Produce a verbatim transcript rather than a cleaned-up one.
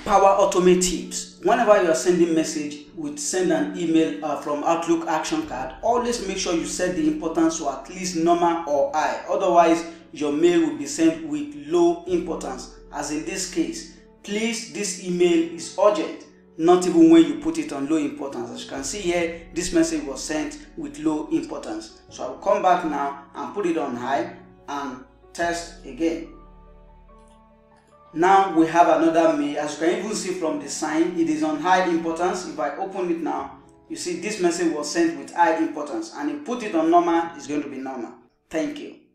Power Automate tips. Whenever you are sending message with send an email uh, from Outlook action card, always make sure you set the importance to at least normal or high. Otherwise, your mail will be sent with low importance. As in this case, please, this email is urgent. Not even when you put it on low importance. As you can see here, this message was sent with low importance. So I'll come back now and put it on high and test again. Now we have another mail. As you can even see from the sign, it is on high importance. If I open it now, you see this message was sent with high importance, and if you put it on normal, it's going to be normal. Thank you.